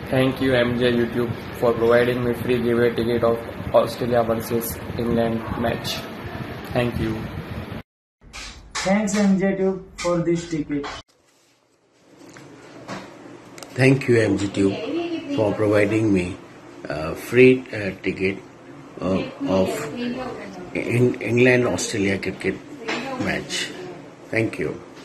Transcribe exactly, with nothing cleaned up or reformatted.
Thank you M J YouTube for providing me free giveaway ticket of Australia versus England match. Thank you. Thanks M J Tube for this ticket. Thank you M J Tube for providing me a free uh, ticket uh, of in England Australia cricket match. Thank you.